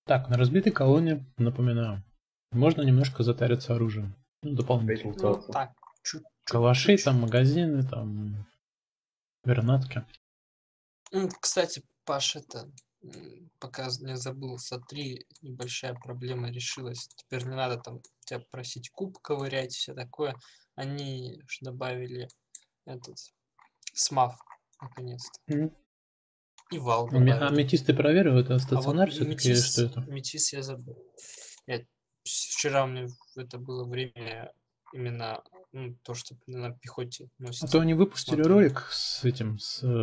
Так, на разбитой колонне, напоминаю, можно немножко затариться оружием. Ну, дополнительно. Ну, так, Калаши, чуть-чуть. там, магазины, там, гранатки. Кстати, Паш, пока не забыл, смотри, небольшая проблема решилась. Теперь не надо там тебя просить куб ковырять, все такое. Они ж добавили этот смав, наконец-то. Мгм. И вал А добавили. аметист ты проверил, это А вот стационар все-таки или что это? метис я забыл. Вчера у меня это было время именно то, что на пехоте А носится. то они выпустили Смотрю. ролик с этим,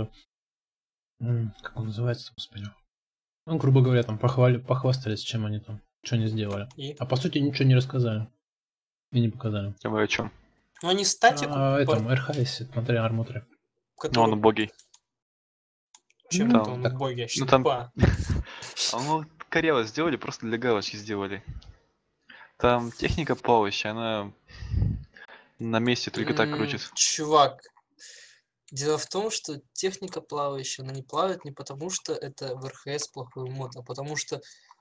как он называется, господи. Ну, грубо говоря, там похвастались, чем они там, что они сделали. И? А по сути ничего не рассказали. И не показали. А вы о чем? Ну, они статику, Этом, РХС, смотри, армутре. Ну, который... он убогий. Чем Ну, это он так. убогий? Я Ну, там- щепа. Ну, коряво сделали, просто для галочки сделали. Там техника плавающая, она на месте только так крутит. Чувак, дело в том, что техника плавающая, она не плавает не потому, что это в РХС плохой мод, а потому что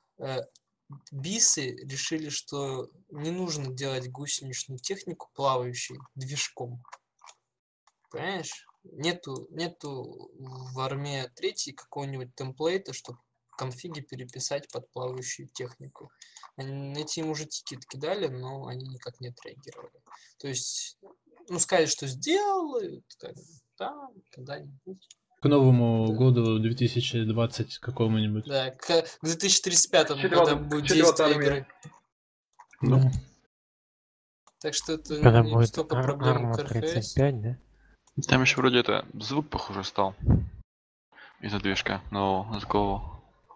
бисы решили, что не нужно делать гусеничную технику плавающей движком. Понимаешь? Нету в армии 3 какого-нибудь темплейта, чтобы конфиги переписать под плавающую технику. Эти им уже тикет кидали, но они никак не отреагировали. То есть, сказали, что сделают, да, когда-нибудь. К Новому Да. году 2020 какому-нибудь. Да, к 2035 году, Четвёртая- когда будет четвёртая действие армия. игры. Ну. Да. Так что это Когда не будет столько проблем Арма к РХС. 35, да? Там еще вроде это звук похоже стал. Из-за движка нового звукового.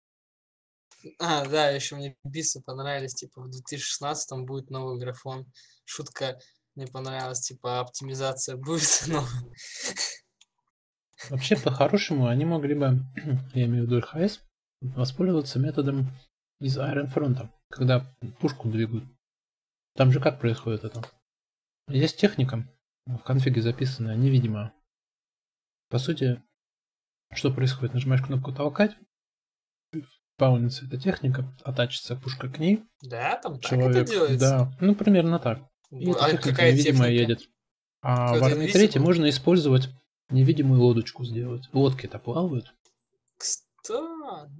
Да, еще мне бисы понравились, типа в 2016 будет новый графон. Шутка мне понравилась, типа оптимизация будет новая. Вообще, по-хорошему, они могли бы, я имею в виду РХС, воспользоваться методом из Iron Front, когда пушку двигают. Там же как происходит это? Есть техника, в конфиге записанная, невидимая. По сути, что происходит? Нажимаешь кнопку «Толкать», спаунится эта техника, оттачится пушка к ней. Да, там так Человек, это делается? да, примерно так. И эта А техника какая невидимая техника? едет. А в Какая-то армии 3 invisible? можно использовать невидимую лодочку сделать. Лодки-то плавают. Кстати.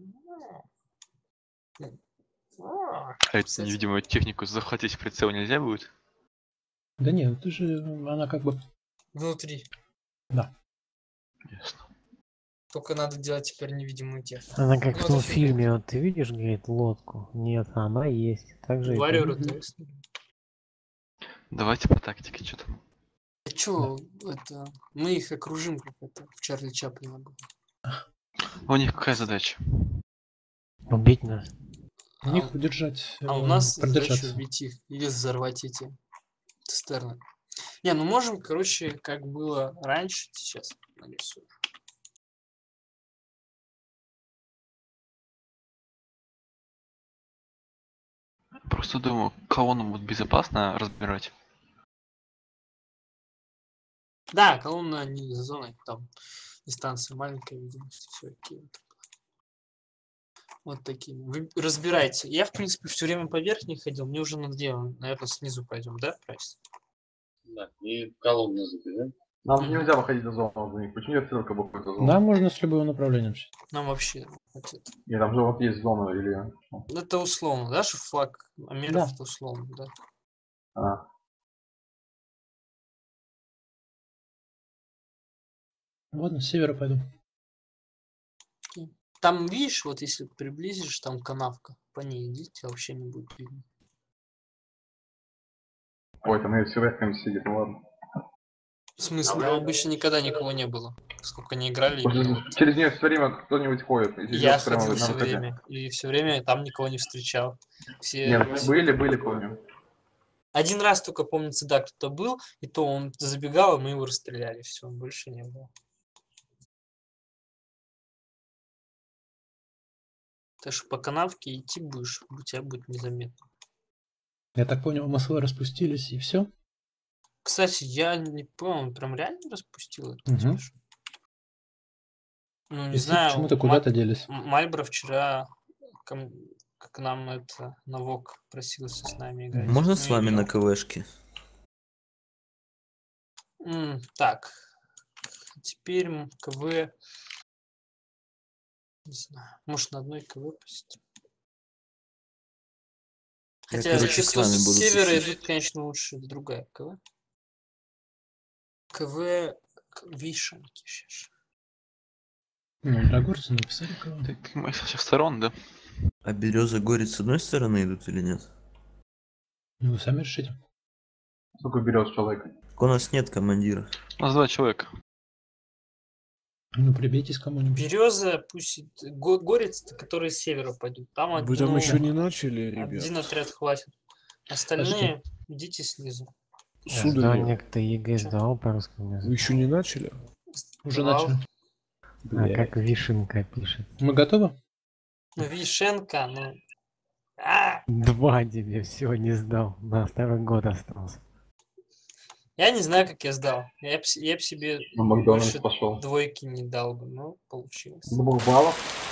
А эту Кстати. невидимую технику захватить в прицел нельзя будет? Да нет, это же она как бы... Внутри. Ясно. Только надо делать теперь невидимую технику. Она как Ну, в том это фильме, вот ты видишь, говорит, лодку? Нет, она есть. Так же и Варьеры, тут. то есть. Давайте по тактике, что там. А чё, мы их окружим, как это в Чарли Чаплина было. У них какая задача? Убить нас. У них удержать, А у нас задача продержаться. убить их или взорвать эти цистерны. Не, можем, короче, как было раньше, сейчас нарисую. Просто думаю, колонну будет безопасно разбирать. Да, колонна не за зоной, там дистанция маленькая, видимость, все окей. Вот такие. Вы разбирайте. Я, в принципе, все время по верхней ходил, мне уже надоело. Наверное, снизу пойдем, да, Прайс? Да, и колонну заберем. Нам нельзя выходить за зону за них. Почему нет стрелка выходит за зону? Да, можно с любого направления вообще. Нам вообще... Нет, там же вот есть зона или... Это условно, да, что флаг Амеров Да. это условно, да. А. Ладно, с севера пойду. Там, видишь, вот если приблизишь, там канавка. По ней идите, вообще не будет видно. Ой, там все вверх сидит, ну ладно. В смысле? Там обычно никогда никого не было. Сколько не играли. именно вот. Через нее все время кто-нибудь ходит. И Я идёт прямо ходил на все выходе. время. И все время там никого не встречал. Все... Нет, были, помню. Один раз только, помнится, да, кто-то был, и то он забегал, и мы его расстреляли. Все, больше не было. Так что по канавке идти будешь, у тебя будет незаметно. Я так понял, МСВ распустились и все. Кстати, я не понял, он прям реально распустил это? Угу. Ну, не И знаю. почему-то куда-то делись. Мальбро вчера как нам это Навок просился с нами играть. Можно Ну, с вами играл. на КВшке? Так, теперь КВ, не знаю, может на одной КВ посетим. Я, Хотя короче, те, с кто вами с буду севера тусить. идут, конечно, лучше другая КВ. КВ Вишенки сейчас. Ну, драгорцы написали кого-то. Так мы со всех сторон, да? А Береза Горец с одной стороны идут или нет? Ну, вы сами решите. Сколько берет человек? Так у нас нет командира. У нас 2 человека. Ну, прибейтесь к кому-нибудь. Береза, пусть Горец, который с севера пойдет. Там Вы там одно- еще не начали, ребят? один отряд хватит. Остальные идите снизу. Сударь, Сдонник, ты ЕГЭ сдавал по-русскому? вы еще не начали? Уже Сдавал. начали. А как Вишенка пишет? Мы готовы? Ну, Вишенка, ну... 2 тебе все не сдал. На 2-й год остался. Я не знаю, как я сдал. Я б себе На Макдональдс больше пошел. двойки не дал бы, но получилось. 2 баллов.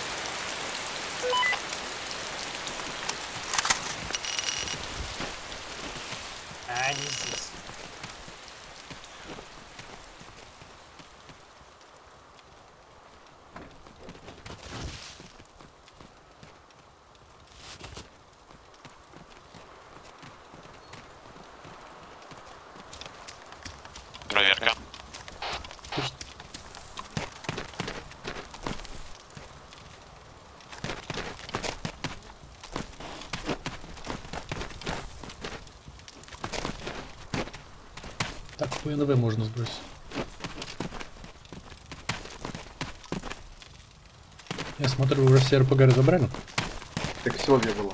Не здесь. Проверка. Так, ПНВ можно сбросить. Я смотрю, уже все РПГ разобрали. Так Сёвья было.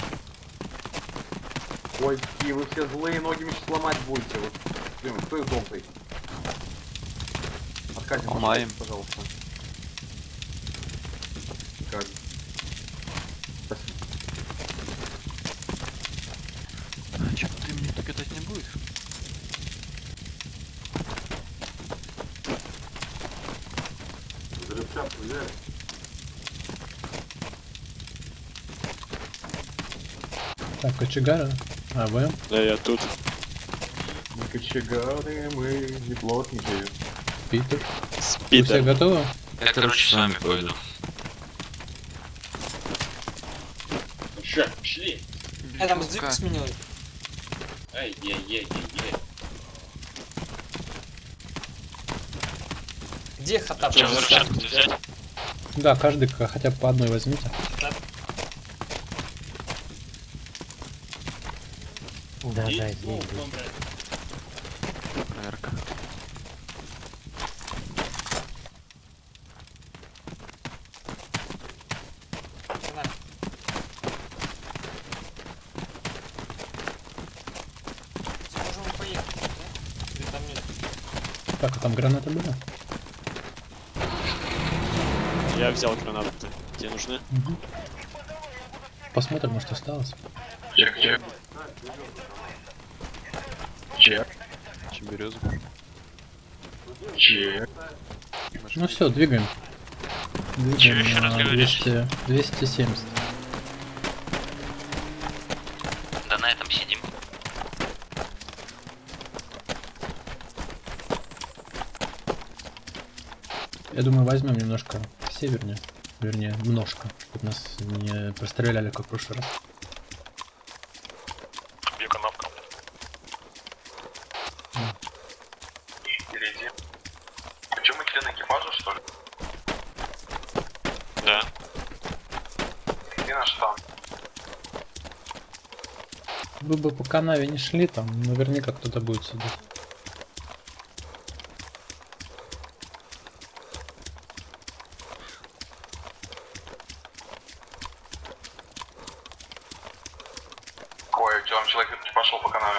Ой, какие вы все злые, ноги мне сейчас ломать будете. Вот. Блин, кто из желтой? Откатим, Ломаем. пожалуйста. Как? Спасибо. А чё, ты мне так катать не будет? Взрывчатку взяли? Так, кочегары. А вы? Да, я тут. Мы кочегары, мы не плотники. Питер. Вы все Питер. готовы? Я, короче, с вами пойду. Ну чё, пошли. Я там сдвиг сменил. Ай-яй-яй-яй-яй. Где Хатап? Чем взрывчатку взять? Да, каждый хотя бы по одной возьмите. Да, И да, снова здесь. будем брать. Проверка. Можем поехать, да? Или там нет? Так, а там гранаты были? Я взял гранаты. Тебе нужны? Угу. Посмотрим, может осталось. Чек, чек. Чек. Чем березу? Чек. Ну все, двигаем. Чё еще раз на говоришь? 270. Да на этом сидим. Я думаю, возьмем немножко севернее. Вернее, немножко. Чтобы нас не простреляли, как в прошлый раз. Где канавка? Впереди. Почему мы член экипажа, что ли? Да. Где наш танк? Вы бы по канаве не шли, там наверняка кто-то будет сидеть. Ой, что там человек пошел по канаве?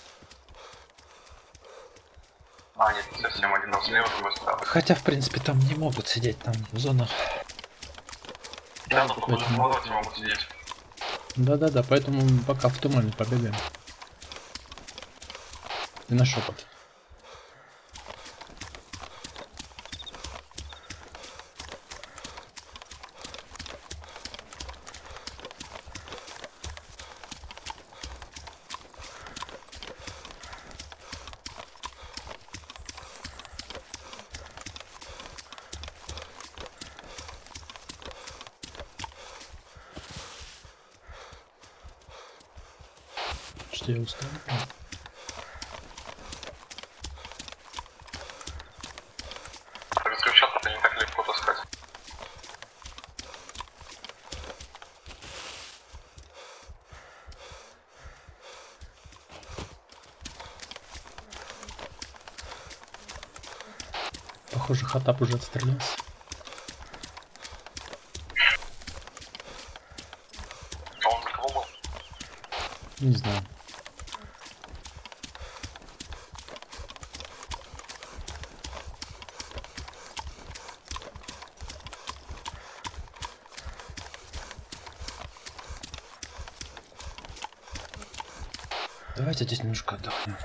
А, нет, не совсем один там слева, другой справа. Хотя, в принципе, там не могут сидеть, там зона. Да, тут походу молодцы могут сидеть. Да-да-да, поэтому пока в тумане побегаем. И на шепот. что я устал. Без ключа это не так легко таскать. Похоже, Хатап уже отстрелялся. А он за кого был? Не знаю. Давайте здесь немножко отдохнем.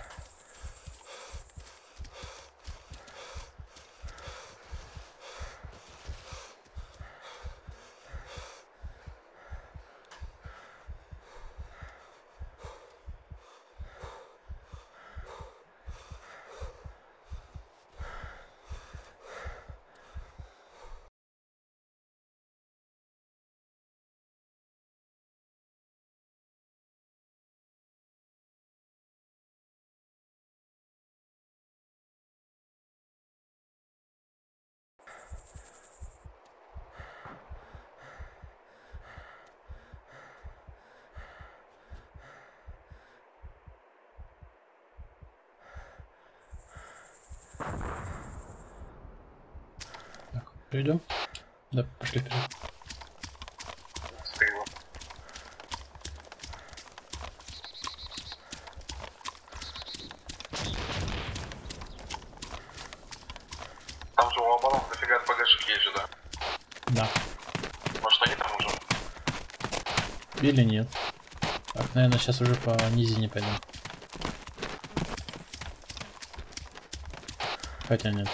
Перейдем? Да, пошли вперед. Стыло. Там же у оболон дофига РПГшек есть же, да? Да. Может они там уже? Или нет. Так, наверное, сейчас уже по низине пойдем. Хотя нет.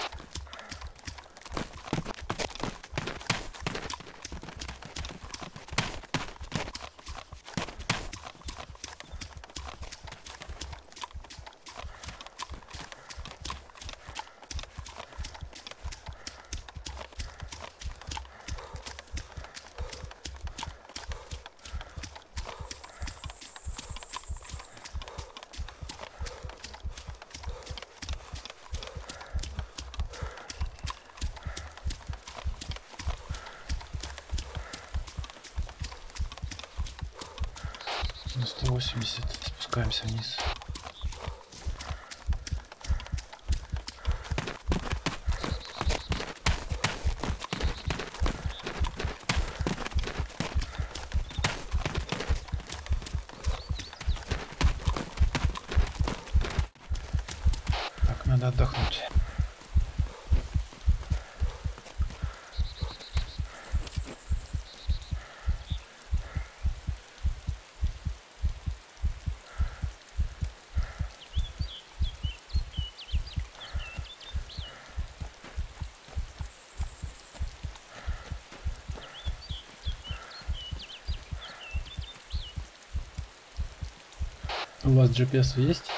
На 180 спускаемся вниз. Так, надо отдохнуть. У вас GPS есть?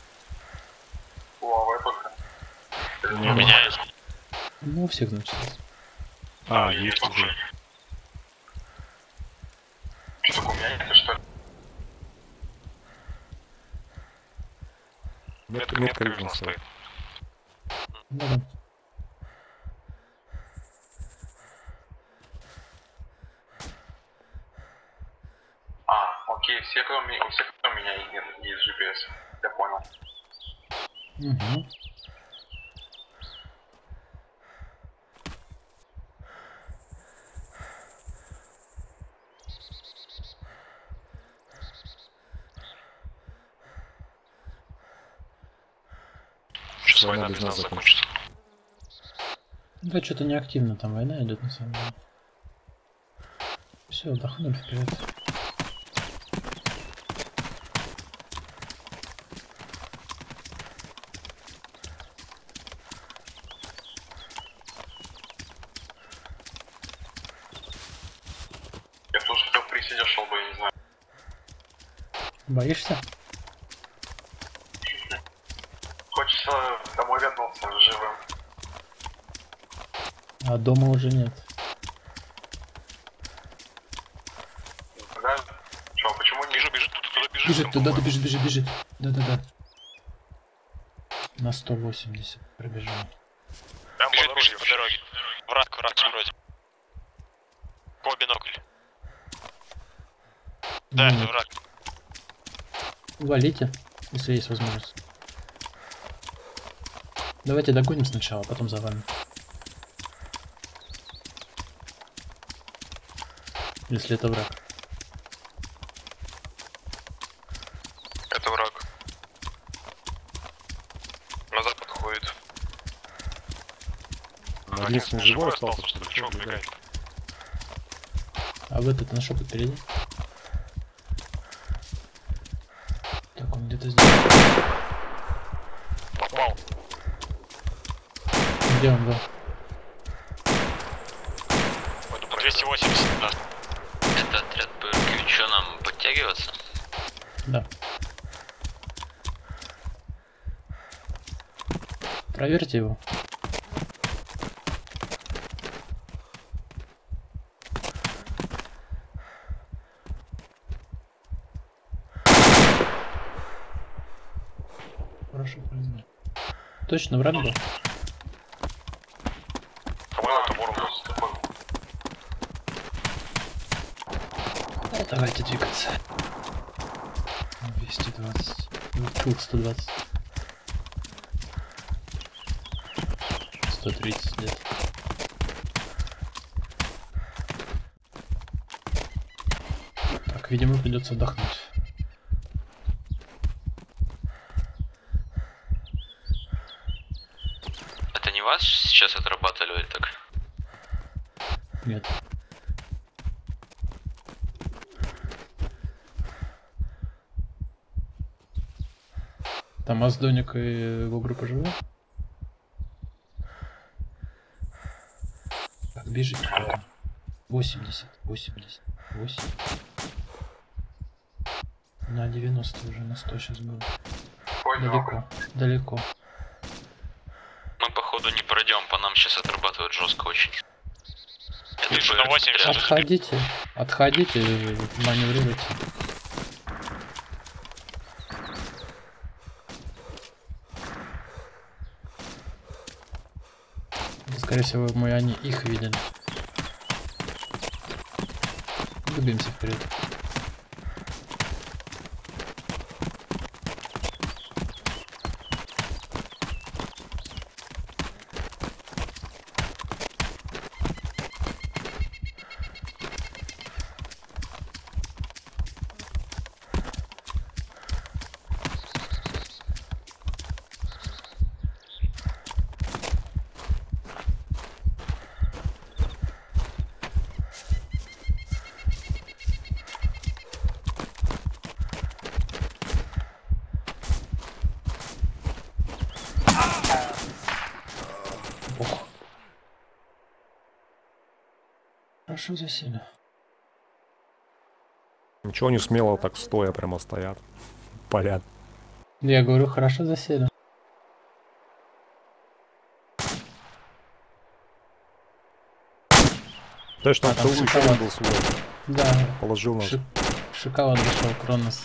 Лавая только. У меня есть. Ну, у всех, значит. А, есть уже. Что, у меня нет, что ли? Метка видно стоит. Ну, да. Окей, все кроме меня и нет, есть GPS. Я понял. Угу. Сейчас война без нас закончится. Да, что-то неактивно там война идет на самом деле. Все, отдохнули вперед. Я тоже хотел присидеть, шел бы, я не знаю. Боишься? Хочется домой вернуться живым. А дома уже нет. Да? Чё, почему не... Бежит, тут кто-то бежит. Бежит туда, да, бежит. Да. На 180 пробежал. Бежит по дороге. Враг вроде. По бинокль. Да, это враг. Валите, если есть возможность. Давайте догоним сначала, потом за вами. Если это враг. Это враг. Назад подходит. Единственный живой остался, что ли? Чего убегает? А в этот на шепот впереди. Так, он где-то здесь. Попал. Где он был? По 280, да. Это отряд ПРК. Что, нам подтягиваться? Да. Проверьте его. Хорошо, правильно. Точно враг был? По-моему, это ворон. Давайте двигаться. 220. Фу, 120. 130 лет. Так, видимо, придется отдохнуть. Это не вас сейчас отрабатывали так? Нет. Там Аздоник и его группа живут? Так, бежит. 80. На 90 уже, на 100 сейчас было. Далеко. Мы походу не пройдем, по нам сейчас отрабатывают жестко очень. Вижу на 80. Отходите, маневрируйте. Скорее всего, мы они их видели. Двигаемся вперед. Хорошо засели. Ничего не смело, так стоя прямо стоят. Поряд. Я говорю, хорошо засели. Точно, там еще шоколад. был свой. Да. Положил нас. Шоколад зашел, Кронос.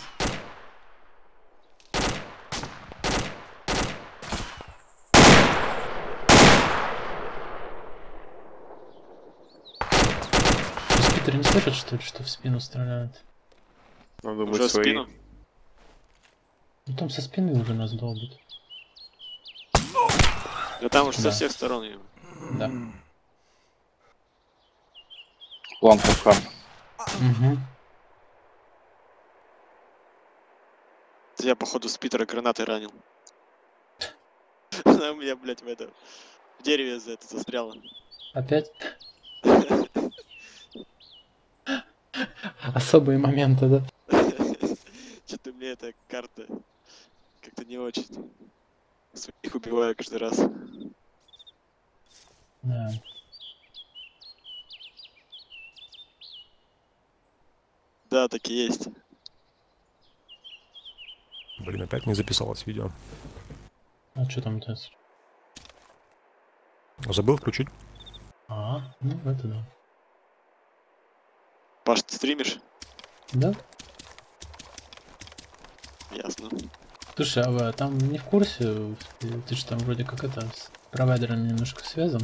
Питер не слышит, что ли, что в спину стреляют? Надо Уже быть свои. спину? Ну там со спины уже нас долбят. Да там уж Да. со всех сторон его. Да. План капкан. Угу. Я походу с Питера гранатой ранил. Она у меня, блядь, в дереве за это застряла. Опять? Особые моменты, да? Что-то мне эта карта как-то не очень. Своих убиваю каждый раз. Да. Да, так и есть. Блин, опять не записалось видео. А что там это? Забыл включить. Ну это да. Паш, ты стримишь? Да? Ясно. Слушай, а там не в курсе, ты же там вроде как это с провайдерами немножко связан?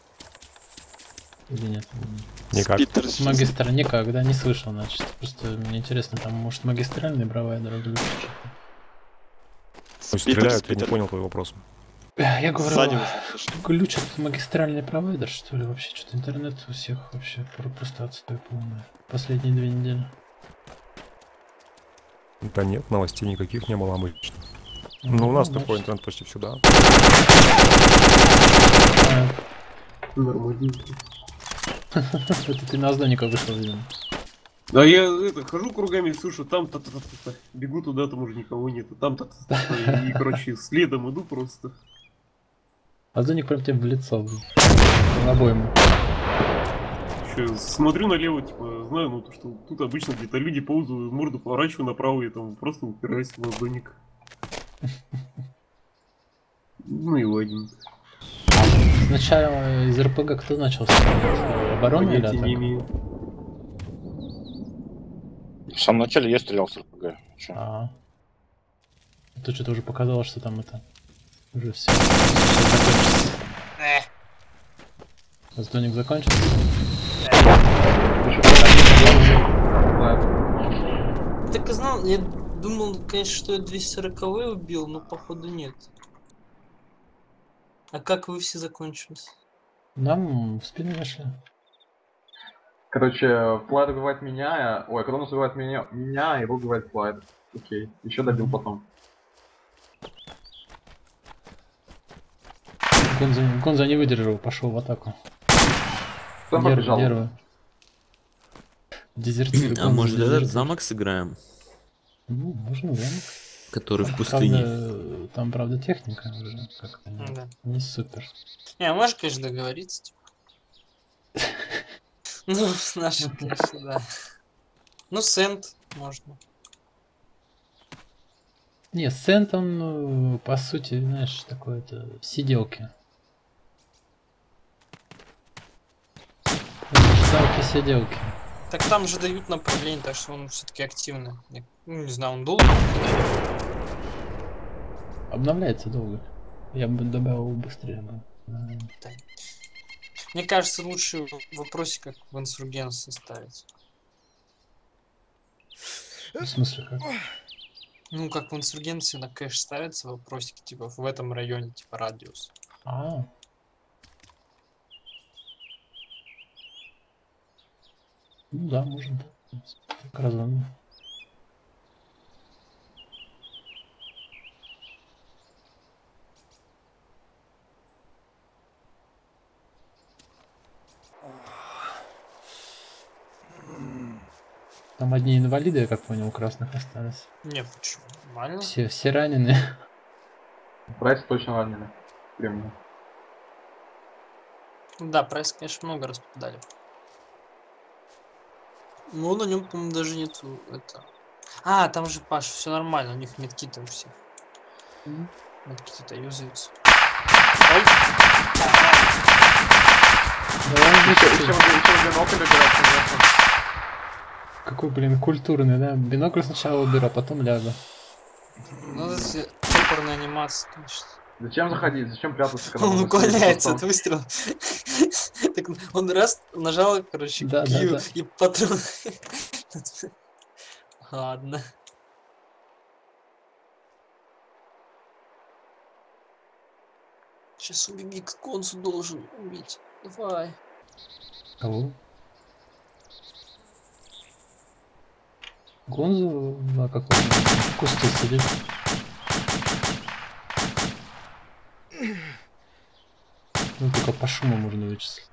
Или нет? Никак. Питер Магистр никогда не слышал, значит. Просто мне интересно, там может магистральный провайдер или что-то. Пусть стреляют, я не понял твой вопрос. Я говорю, Сзади уже слышно. глючит магистральный провайдер, что ли? Вообще что-то интернет у всех вообще просто отстой полный. Последние 2 недели. Да нет, новостей никаких не было обычно. Ну, у нас такой интернет почти всегда. Нормальненько. Это ты на Аздоника вышел, видимо. Да я хожу кругами, слышу, там бегу туда, там уже никого нету, там и, короче, следом иду просто. Аздоник прям тебе в лицо. Обоим. Еще смотрю налево, типа, знаю, ну, то, что тут обычно где-то люди ползают, морду поворачиваю направо и там просто упираюсь в ладоник. Ну и ладненько. Сначала из РПГ кто начал стрелять? Оборона или Понятия не атака? имею. В самом начале я стрелял с РПГ. Чё? Тут что-то уже показалось, что там это... Уже все закончится. Аздоник закончился? Так и знал, я думал, конечно, что я 240-й убил, но походу нет. А как вы все закончились? Нам в спину нашли. Короче, Флайд убивает меня, ой, Кронос убивает меня, его убивает Флайд. Окей, еще добил потом. Гонза не выдержал, пошел в атаку. Кто побежал? Дезертир. А может этот замок сыграем? Ну, можно замок. Который в пустыне. Там, правда, техника уже как-то не супер. Не, можешь, конечно, договориться, типа. Ну, с нашим, конечно, да. Ну, Сент можно. Не, Сент, он, по сути, знаешь, такое-то сиделки. Сиделки. Так там же дают направление, так что он все-таки активный. Ну, не знаю, он долго. Обновляется долго. Я бы добавил быстрее. Да. Мне кажется, лучше в вопросе, как в инсургенции ставить. В смысле как? Ну, как в инсургенции на кэш ставятся вопросики, типа в этом районе, типа радиус. Ну да, можно. Как разумно. Там одни инвалиды, я как понял, у красных остались. Не, почему? Нормально. Все ранены. Прайс точно ранены. Прям. Да, прайс, конечно, много раз попадали. Ну, на нем, по-моему, даже нету это. А, там же Паш, все нормально, у них медкиты у всех. Медкиты-то юзаются. Ой! Какой, блин, культурный, да? Бинокль сначала уберу, а потом лягу. Ну, это топорная анимация, конечно. Зачем заходить? Зачем прятаться, когда Он уклоняется от выстрела. Так он раз нажал, короче, Q и патрон. Ладно. Сейчас убеги к концу, должен убить. Давай. Кого? Гонзу на каком кусте сидит. Ну только по шуму можно вычислить.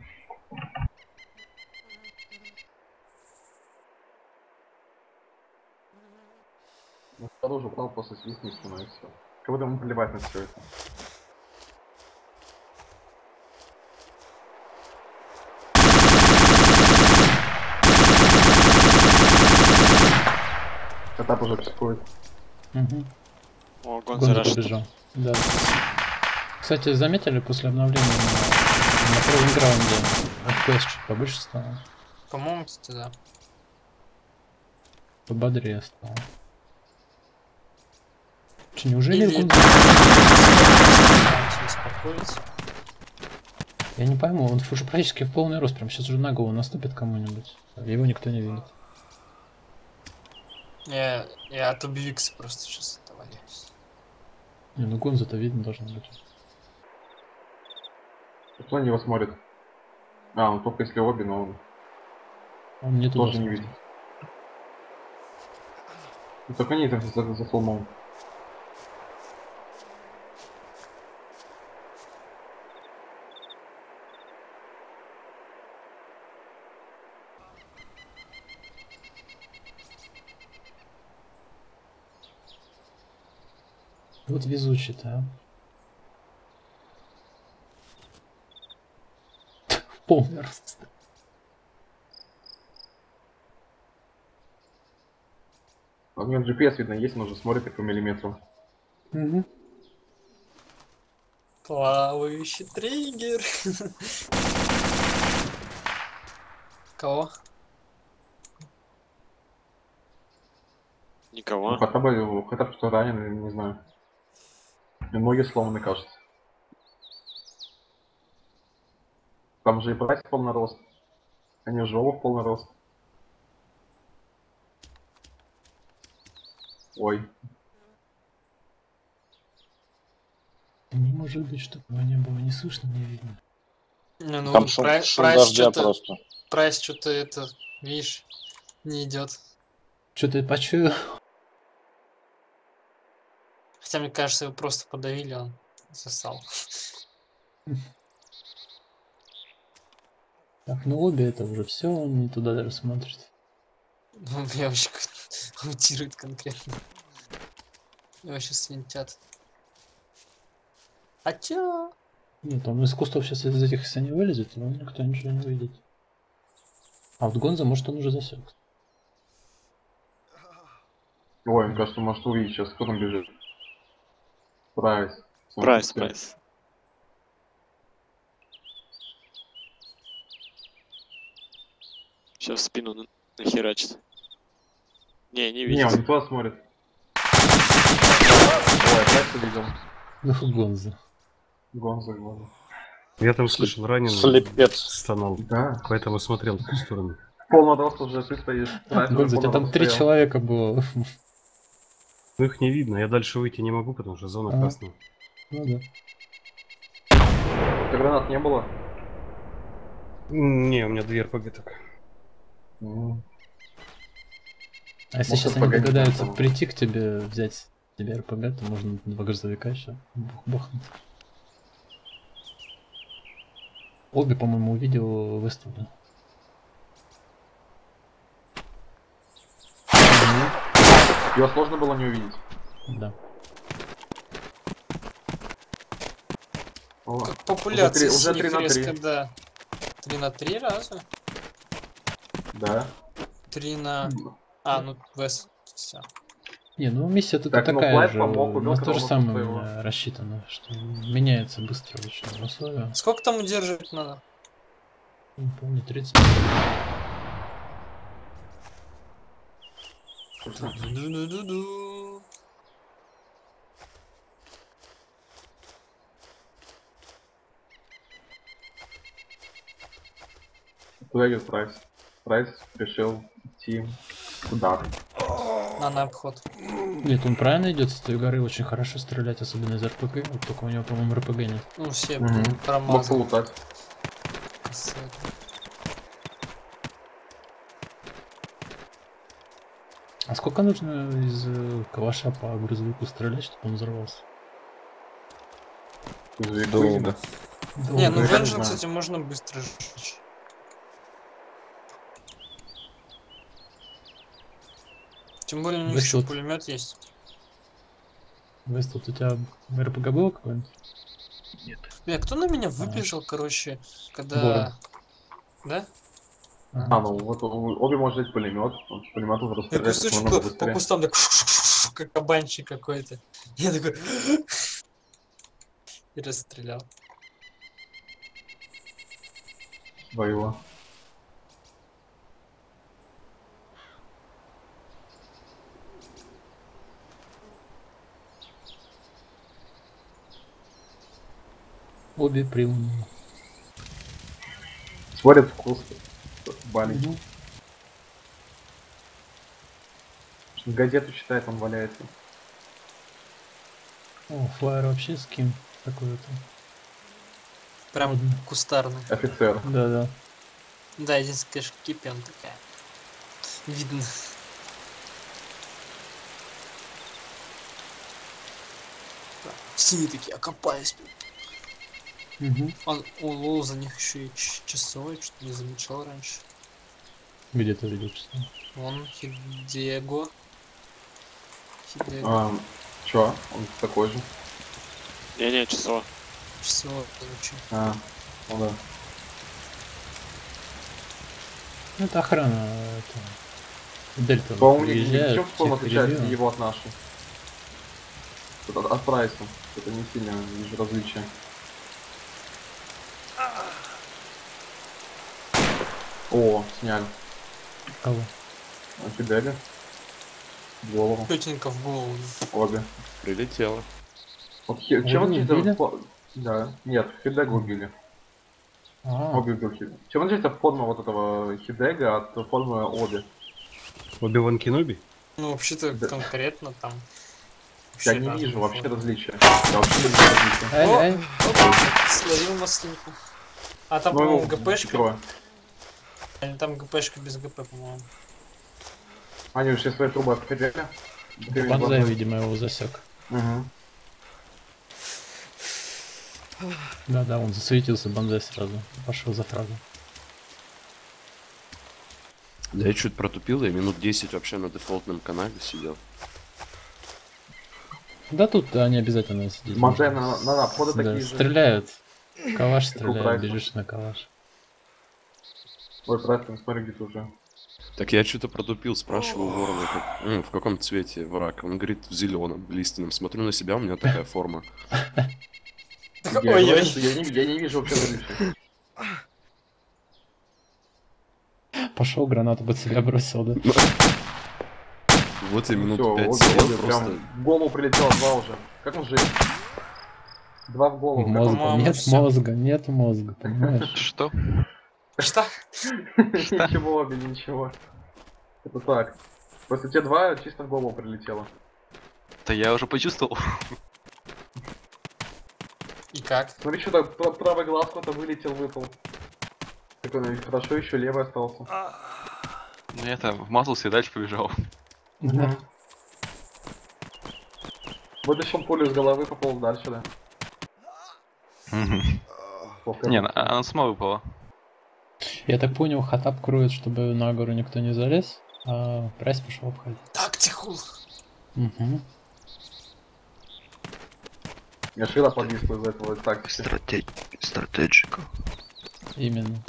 Ну, продолжил план после свистнуть становится. Как будто ему плевать на все это. Этап уже психует. О, Гонза побежал. Да. Кстати, заметили после обновления на первом граунде FPS чуть побольше стало? По-моему, кстати, да. Пободрее стало. Че, неужели Или Гонза... успокоиться. Я не пойму, он уже практически в полный рост, прям сейчас уже на голову наступит кому-нибудь. Его никто не видит. Я от Убивикса просто сейчас это валяюсь. Не, ну Гонза-то видно должно быть. Кто на него смотрит? А, ну только если обе, но Он не туда тоже не смотрит. видит. Ну, только они там за холмом. Вот везучий-то, а. Полный рост. А у него GPS видно есть, он уже смотрит как по миллиметру. Угу. Плавающий триггер. Кого? Никого. Ну, хотя бы что ранен, не знаю. И ноги сломаны, кажется. Там же и Прайс в полный рост. Они же оба в полный рост. Ой. Не может быть, чтобы его не было, не слышно, не видно. Не, ну Там вон шум Прайс дождя что-то... просто. Прайс что-то это, видишь, не идет. Что ты почуял? Хотя мне кажется, его просто подавили, он засал. Так, ну обе это уже все, он не туда даже смотрит. Ну, меня вообще аутирует конкретно. Его сейчас свинтят. А чё? Нет, он из кустов сейчас из этих, если не вылезет, то никто ничего не увидит. А вот Гонза, может, он уже засек. Ой, мне кажется, может увидеть сейчас, кто там бежит. Прайс. Прайс. Сейчас в спину нахерачит. Не Не, видит. он не туда смотрит. Ой, Прайс увидел. Ну, Гонза. Гонза. Я там слышал, раненый Слепец. стонал. Да. Поэтому смотрел в ту сторону. Полный рост уже ты стоишь. Прайс уже Гонза, у тебя полный там рост 3 стоял. человека было. Ну их не видно, я дальше выйти не могу, потому что зона А. красная. Ну да. У тебя гранат не было? Не, у меня 2 РПГ только. А если Может, сейчас они РПГ не догадаются знаю, прийти к тебе, взять тебе РПГ, то можно 2 грузовика еще бахнуть. Обе, по-моему, увидел выстрел. Его сложно было не увидеть. Да. О, Как популяция уже 3 синих на 3. резко, да. 3 на 3 раза? Да. 3 на... А, ну Вест, все. Не, ну миссия тут Так, ну, такая Флайт же. помог, У убил нас то же Кроноса самое своего. рассчитано, что меняется быстро очень условия. Сколько там удерживать надо? Не помню, 30. Ду-ду-ду-ду. Куда идет Прайс? Прайс решил идти куда? На обход. Нет, он правильно идет с той горы, очень хорошо стрелять, особенно из РПГ. Вот только у него, по-моему, РПГ нет. Ну, все Мог промазал. полутать. А сколько нужно из калаша по грузовику стрелять, чтобы он взорвался? Долго. Не, ну я не Vengeance, знаю. кстати, можно быстро сжечь. Тем более у них еще Высот. пулемет есть. Вест, вот у тебя РПГ было какой-нибудь? Бля, кто на меня выбежал, короче, когда... Боря. Да? А, ну вот обе может взять пулемет. Он с пулемета уже Я расстреляется кусочек намного по быстрее. кустам так как кабанчик какой-то. Я такой... И расстрелял. Своего. Обе приуныло. Смотрит вкус. Маленький. Газету читает, он валяется. О, флайер вообще скин такой-то. Прям кустарный. Офицер. Да-да. Да, единственное, конечно, кипен такая. Видно. Синие такие окопались. Угу. О, за них еще и часовой, что-то не замечал раньше. Где ты видел часовой? Вон, Хидего. Чё? Он такой же? Не, часово. Часовой, короче. Ну да. Ну, это охрана. Это... Дельта По-моему, приезжает, ничем форма всех отличается перебила. его от нашей. От прайса. Это не сильно вижу различия. О, сняли. Кого? Кидали. В голову. Тетенька в голову. Обе. Прилетело. Вот чем Обе убили? отличается... Да. Нет, Хидега убили. Обе убили. Чем отличается форма вот этого Хидега от формы Оби? Оби-Ван Кеноби? Ну, вообще-то конкретно там. Я не вижу вообще различия. Я вообще не вижу различия. Словил маслинку. А там, Ну, по-моему, его ГПшка. прикрою. Или там ГПшка без ГП, по-моему. Они уже все свои трубы открыли. Банзай, видимо, его засек. Угу. Да-да, он засветился, Банзай сразу. Пошел за фрагом. Да я чуть протупил, я минут 10 вообще на дефолтном канале сидел. Да тут они обязательно сидят. Банзай на обходы Да, такие же. стреляют. Калаш Как у стреляет, Прайса. бежишь на калаш. Ой, Прайс, смотри, где ты уже. Так я что-то протупил, спрашиваю ворона, в каком цвете враг. Он говорит, в зеленом, лиственном. Смотрю на себя, у меня такая форма. Ой-ой. Я не вижу вообще различия. Пошел, гранату под себя бросил, да? Вот я минут Всё, 5 обе сидел прям просто. в голову прилетело 2 уже. Как он жив? 2 в голову. Мозга, по-моему, нет всё. мозга, нет мозга, понимаешь? Что? Что? Ничего, обе, ничего. Это так. Просто те 2 чисто в голову прилетело. Да я уже почувствовал. И как? Смотри, что-то правый глаз куда-то вылетел, выпал. Такой, хорошо, еще левый остался. Ну я там вмазался и дальше побежал. Да. Вытащил пулю из головы, пополз дальше, да. Плохо. Не, она сама выпала. Я так понял, хатап кроет, чтобы на гору никто не залез, а Прайс пошел обходить. Так, тихул. Угу. Я шила подвисла из-за этого тактики. Стратеджика. Именно.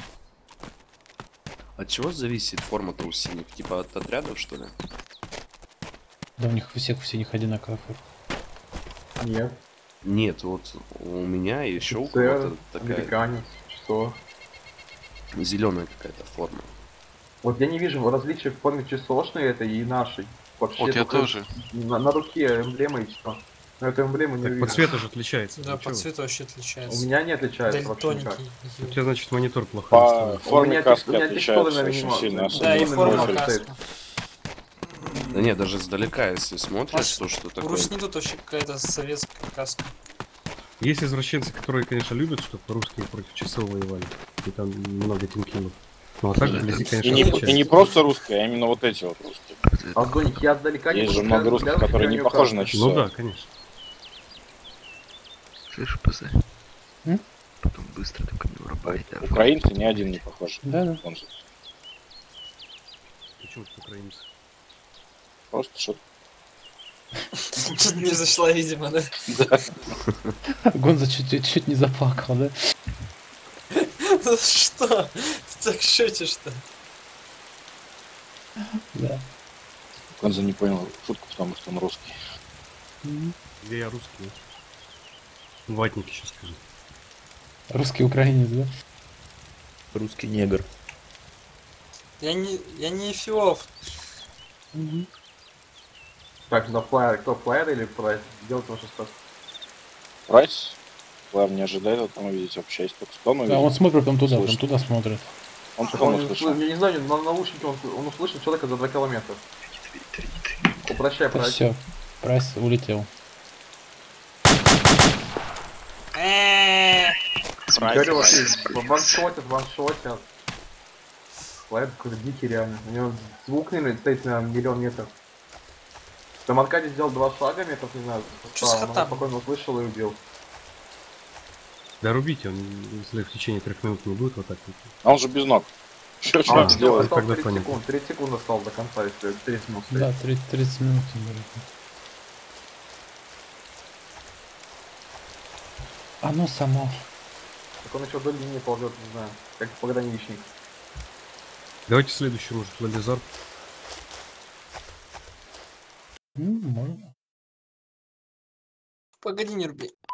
От чего зависит форма-то у синих? Типа от отрядов, что ли? Да у них у всех одинаковая форма. Нет. Нет, вот у меня и еще у Офицер, кого-то такая американец, что? зеленая какая-то форма. Вот я не вижу различия в форме часошной этой и нашей. Вообще Вот я только тоже. На руке эмблема и все. Но эту эмблему не Так вижу. по цвету же отличается. Да, Ну по чё вы? цвету вообще У отличается. меня не отличается вообще никак. Дальтоненький. У тебя, значит, монитор плохой По настроен. У форме меня каски у меня текстуры отличается на очень минимум. сильно. Да, особенно и на форма минимум. каска. Да нет, даже издалека, если смотришь, Маш, то что У такое... Русни тут вообще какая-то советская каска. Есть извращенцы, которые, конечно, любят, чтобы русские против часов воевали. И там много тинкинов. Ну а так вблизи, конечно, И не отличается. просто русские, а именно вот эти вот русские. Антоник, я отдалека не Есть же буду много взглядом русских, которые не фигню похожи на каски. часов. Ну да, конечно. Слышь, пацан. М? Потом быстро только не вырубай, да. Украинцы ни один не похож. Да-да. Он же Почему тут украинцы? просто что. Что-то не зашла, видимо, да? Гонза чуть не заплакал, да? Ну что? Ты так шутишь-то? Да. Он не понял шутку, потому что он русский. Где я русский? Ватники сейчас скажи. Русский украинец, да? Русский негр. Я не эфиоп. Так, на флайер. Кто, флайер или прайс? Делать вашу ставку. Прайс? Клав не ожидает от там увидеть вообще, если только спину Да, увидит. он смотрит там туда, Слышно. там туда смотрит. Он Так спину он не услышал. услышал, я не знаю, на наушнике он услышал человека за 2 километра. Упрощай, Это пройти. все. Прайс улетел. Говорю, вообще, ваншотят. Лайт какой-то дикий реально. У него звук, наверное, стоит на миллион метров. Там Аркадий сделал 2 шага метров, не знаю. Чё с он хотами? спокойно услышал и убил. Да рубите, он, если в течение 3 минут не будет вот так. А он же без ног. Что А, он сделает? осталось тогда 30 понятно. секунд. 30 секунд осталось до конца, если 30 минут стоит. Да, 30 минут. тем более. Оно само. Так он еще вдоль линии ползет, не знаю, как пограничник. Давайте следующий, может, Лабизар. Можно. Погоди, не руби.